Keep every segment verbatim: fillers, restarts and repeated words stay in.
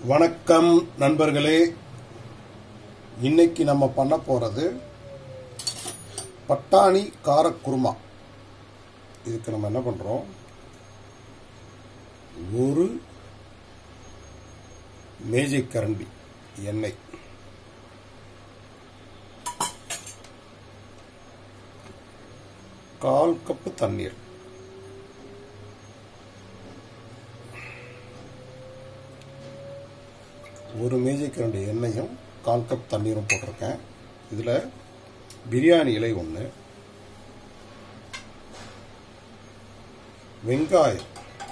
வணக்கம் நண்பர்களே, இன்னைக்கு நம்ம பண்ண போறது பட்டாணி கார குருமா. இதுக்கு நம்ம என்ன பண்றோம், ஒரு மேஜை கரண்டி எண்ணெய், கால் கப்பு தண்ணீர், ஒரு மேஜை கரண்டி எண்ணெயும் கால் கப் தண்ணீரும் போட்டிருக்கேன். இதில் பிரியாணி இலை ஒன்று, வெங்காயம்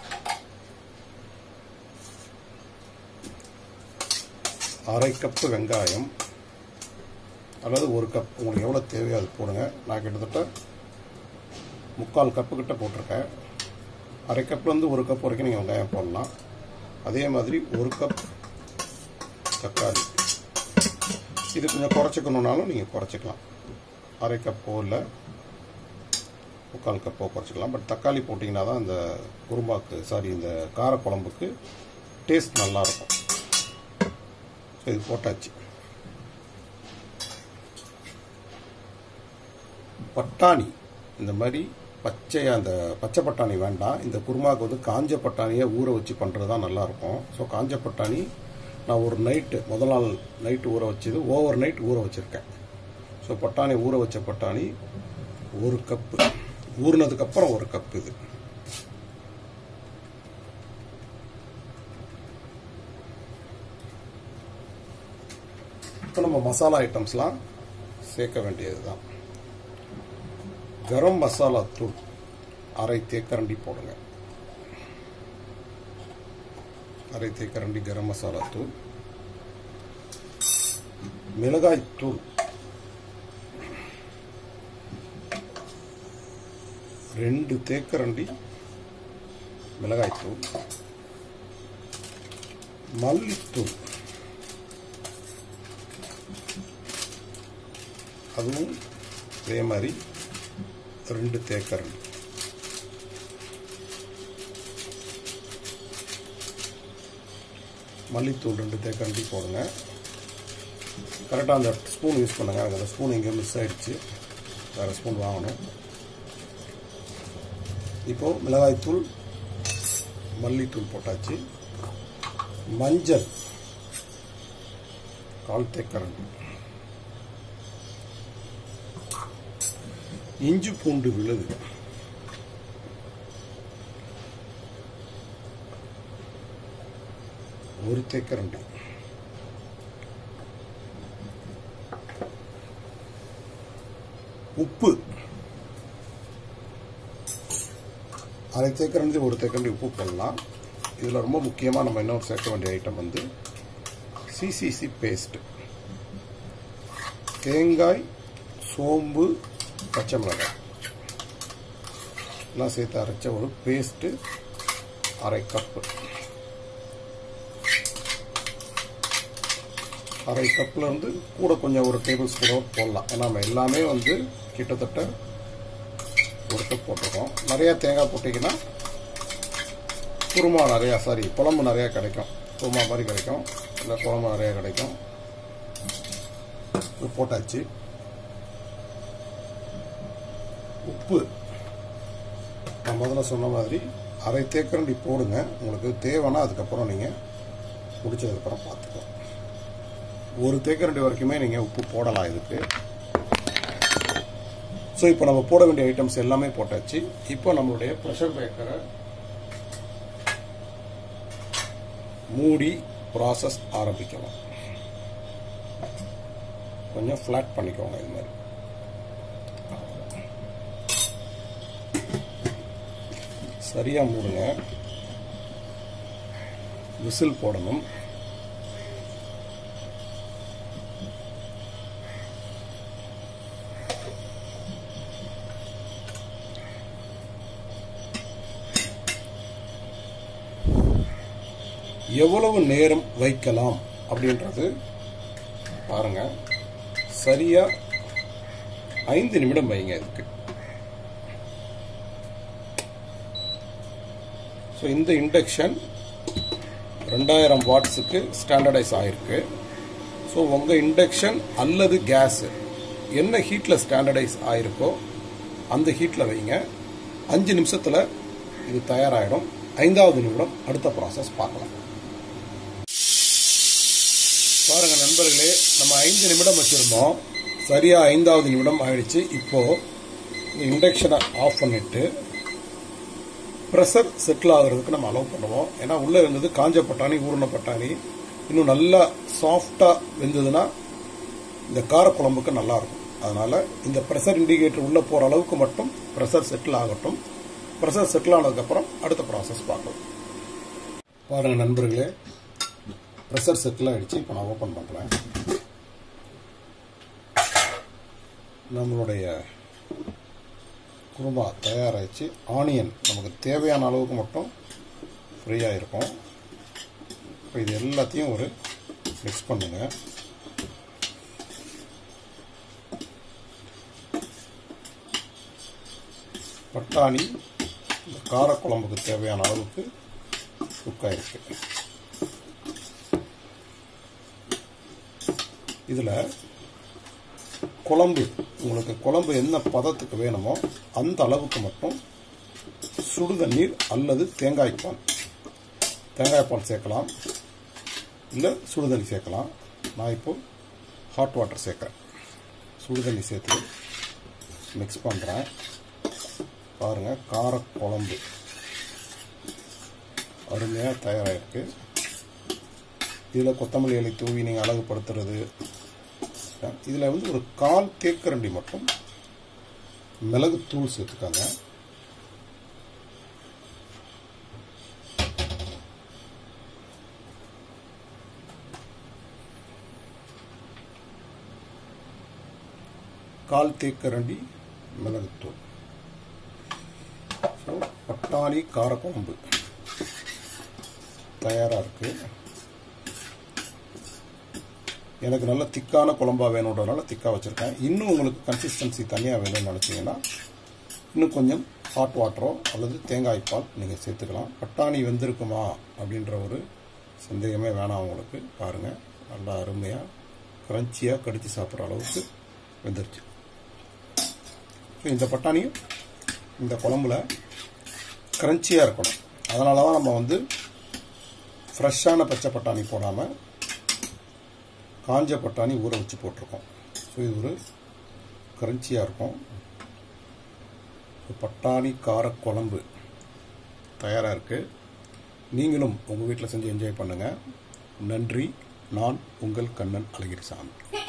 அரை கப்பு வெங்காயம் அல்லது ஒரு கப், உங்களுக்கு எவ்வளோ தேவையோ அது போடுங்க. நான் கிட்டத்தட்ட முக்கால் கப்பு கிட்ட போட்டிருக்கேன். அரை கப்லேருந்து ஒரு கப் வரைக்கும் நீங்கள் வெங்காயம் போடலாம். அதே மாதிரி ஒரு கப் தக்காளி, இது கொஞ்சம் குறைச்சிக்கணுன்னாலும் நீங்கள் குறைச்சிக்கலாம். அரை கப்போ இல்லை முக்கால் கப்போ குறைச்சிக்கலாம். பட் தக்காளி போட்டிங்கன்னா தான் இந்த குருமாக்கு சாரி இந்த காரக்குழம்புக்கு டேஸ்ட் நல்லாயிருக்கும். ஸோ இது போட்டாச்சு. பட்டாணி இந்த மாதிரி பச்சையாக, அந்த பச்சை பட்டாணி வேண்டாம். இந்த குருமாவுக்கு வந்து காஞ்ச பட்டாணியை ஊற வச்சு பண்ணுறது தான் நல்லாயிருக்கும். ஸோ காஞ்ச பட்டாணி நான் ஒரு நைட்டு, முதல் நாள் நைட்டு ஊற வச்சது, ஓவர் நைட் ஊற வச்சுருக்கேன். ஸோ பட்டாணி ஊற வச்ச பட்டாணி ஒரு கப்பு, ஊறினதுக்கப்புறம் ஒரு கப்பு. இது இப்போ நம்ம மசாலா ஐட்டம்ஸ்லாம் சேர்க்க வேண்டியது தான். கரம் மசாலா தூள் அரை தேக்கரண்டி போடுங்க. அரை தேக்கரண்டி கரம் மசாலா தூள், மிளகாய் தூள் ரெண்டு தேக்கரண்டி மிளகாய் தூள், மல்லித்தூள் அதுவும் அதே மாதிரி ரெண்டு தேக்கரண்டி, மல்லித்தூள் ரெண்டு தேக்கரண்டி போடுங்க. கரெக்டாக அந்த ஸ்பூன் யூஸ் பண்ணுங்க. அந்த ஸ்பூன் எங்கேயோ மிஸ் ஆகிடுச்சு, வேறு ஸ்பூன் வாங்கணும். இப்போது மிளகாய்த்தூள் மல்லித்தூள் போட்டாச்சு. மஞ்சள் கால் தேக்கரண்டி, இஞ்சி பூண்டு விழுது ஒரு தேக்கரண்டி, உப்பு அரை தேக்கரண்டி, ஒரு தேக்கரண்டி உப்பு போடலாம். இதில் ரொம்ப முக்கியமாக நம்ம இன்னொரு சேர்க்க வேண்டிய ஐட்டம் வந்து சிசிசி பேஸ்ட், தேங்காய், சோம்பு, பச்சை மிளகாய் எல்லாம் சேர்த்து அரைச்ச ஒரு பேஸ்ட்டு அரை கப்பு. அரை கப்பில் இருந்து கூட கொஞ்சம் ஒரு டேபிள் ஸ்பூனோ போடலாம். ஏன்னா நம்ம எல்லாமே வந்து கிட்டத்தட்ட ஒரு கப் போட்டிருக்கோம். நிறையா தேங்காய் போட்டிங்கன்னா குருமா நிறையா, சாரி குழம்பு நிறையா கிடைக்கும், குருமா மாதிரி கிடைக்கும், இல்லை குழம்பு நிறையா கிடைக்கும். இது போட்டாச்சு. உப்பு நான் முதல்ல சொன்ன மாதிரி அரை தேக்கரண்டி போடுங்க. உங்களுக்கு தேவைன்னா அதுக்கப்புறம் நீங்கள் முடிச்சதுக்கப்புறம் பார்த்துக்கோ. ஒரு தேக்கரண்டி வரைக்குமே நீங்கள் உப்பு போடலாம் இதுக்கு. ஸோ இப்போ நம்ம போட வேண்டிய ஐட்டம்ஸ் எல்லாமே போட்டாச்சு. இப்போ நம்மளுடைய ப்ரெஷர் பேக்கரை மூடி ப்ராசஸ் ஆரம்பிக்கலாம். கொஞ்சம் ஃப்ளாட் பண்ணிக்கோங்க. இது மாதிரி சரியா மூடுங்க. விசில் போடணும். எவ்வளவு நேரம் வைக்கலாம் அப்படின்றது பாருங்க. சரியா ஐந்து நிமிடம் வைங்க இதுக்கு. ஸோ இந்த இண்டக்ஷன் ரெண்டாயிரம் வாட்ஸுக்கு ஸ்டாண்டர்டைஸ் ஆகிருக்கு. ஸோ உங்கள் இண்டக்ஷன் அல்லது கேஸு என்ன ஹீட்டில் ஸ்டாண்டர்டைஸ் ஆகிருக்கோ அந்த ஹீட்டில் வைங்க. அஞ்சு நிமிஷத்தில் இது தயாராகிடும். ஐந்தாவது நிமிடம் அடுத்த ப்ராசஸ் பார்க்கலாம். பாருங்கள் நண்பர்களே, நம்ம ஐந்து நிமிடம் வச்சுருந்தோம். சரியாக ஐந்தாவது நிமிடம் ஆயிடுச்சு. இப்போது இண்டக்ஷனை ஆஃப் பண்ணிவிட்டு ப்ரெஷர் செட்டில் ஆகிறதுக்கு நம்ம அலோவ் பண்ணுவோம். ஏன்னா உள்ளே இருந்தது காஞ்ச பட்டாணி, ஊறின பட்டாணி. இன்னும் நல்லா சாஃப்டாக வெந்ததுன்னா இந்த காரக்குழம்புக்கு நல்லாயிருக்கும். அதனால் இந்த ப்ரெஷர் இண்டிகேட்டர் உள்ளே போகிற அளவுக்கு மட்டும் ப்ரெஷர் செட்டில் ஆகட்டும். ப்ரெஷர் செட்டில் ஆனதுக்கப்புறம் அடுத்த ப்ராசஸ் பார்க்கலாம். பாருங்கள் நண்பர்களே, ப்ரெஷர் செட்டில் ஆகிடுச்சு. இப்போ நான் ஓப்பன் பண்ணுறேன். நம்மளுடைய குருமா தயாராகிடுச்சு. ஆனியன் நமக்கு தேவையான அளவுக்கு மட்டும் ஃப்ரீயாக இருக்கும். இப்போ இது எல்லாத்தையும் ஒரு மிக்ஸ் பண்ணுங்க. பட்டாணி இந்த காரக்குழம்புக்கு தேவையான அளவுக்கு குக் ஆயிருக்கு. இதில் குழம்பு உங்களுக்கு குழம்பு என்ன பதத்துக்கு வேணுமோ அந்த அளவுக்கு மட்டும் சுடுதண்ணீர் அல்லது தேங்காய்ப்பால் தேங்காய்ப்பால் சேர்க்கலாம், இல்லை சுடுதண்ணி சேர்க்கலாம். நான் இப்போ ஹாட் வாட்டர் சேர்க்குறேன். சுடுதண்ணி சேர்த்து மிக்ஸ் பண்ணுறேன். பாருங்கள், காரக்குழம்பு அருமையாக தயாராகிருக்கு. இதில் கொத்தமல்லி இலை தூவி நீங்கள் அழகுபடுத்துறது. இதில் வந்து ஒரு கால் தேக்கரண்டி மட்டும் மிளகுத்தூள் சேர்த்துக்காங்க. கால் தேக்கரண்டி மிளகுத்தூள். ஸோ பட்டாணி காரக்குழம்பு தயாராக இருக்குது. எனக்கு நல்ல திக்கான குழம்பா வேணுன்றதுனால திக்காக வச்சுருக்கேன். இன்னும் உங்களுக்கு கன்சிஸ்டன்சி தனியாக வேணும்னு நினச்சிங்கன்னா இன்னும் கொஞ்சம் ஹாட் வாட்டரோ அல்லது தேங்காய் பால் நீங்கள் சேர்த்துக்கலாம். பட்டாணி வெந்திருக்குமா அப்படின்ற ஒரு சந்தேகமே வேணாம் உங்களுக்கு. பாருங்கள், நல்லா அருமையாக கிரன்ச்சியாக கடித்து சாப்பிட்ற அளவுக்கு வெந்துருச்சு. ஸோ இந்த பட்டாணியும் இந்த குழம்புல கிரன்ச்சியாக இருக்கணும். அதனால தான் நம்ம வந்து ஃப்ரெஷ்ஷான பச்சை பட்டாணி போடாமல் காஞ்ச பட்டாணி ஊற வச்சு போட்டிருக்கோம். ஸோ இது ஒரு கிரன்ச்சியாக இருக்கும். பட்டாணி காரக்குழம்பு தயாராக இருக்குது. நீங்களும் உங்கள் வீட்டில் செஞ்சு என்ஜாய் பண்ணுங்கள். நன்றி. நான் உங்கள் கண்ணன் அழகிரிசாமி.